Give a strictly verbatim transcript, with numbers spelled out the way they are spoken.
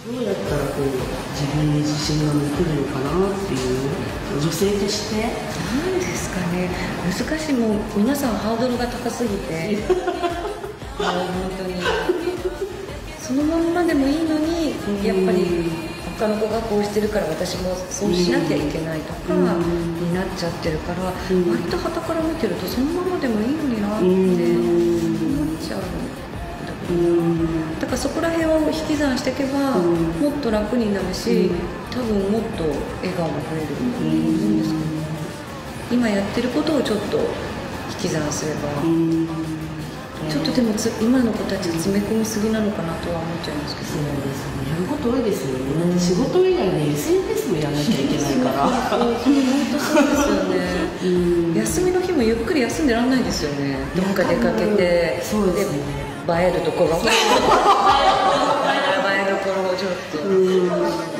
どうやったらこう自分に自信が持てるのかなっていう女性としてなんですかね、難しい。もう皆さんハードルが高すぎてもう本当にそのまんまでもいいのに、やっぱり他の子がこうしてるから私もそうしなきゃいけないとかになっちゃってるから、割と傍から見てるとそのままでもいいのになって思っちゃう。だからそこら辺を引き算していけばもっと楽になるし、多分もっと笑顔も増えると思うんですけど、今やってることをちょっと引き算すれば、ちょっとでもつ今の子たち詰め込みすぎなのかなとは思っちゃいますけど。 そうですね、やること多いですよね。だって仕事以外で エスエヌエス もやらなきゃいけないから本当そうですよね。休みの日もゆっくり休んでらんないですよね。どっか出かけて、 そうですね、 映えるところ映えるところをちょっと。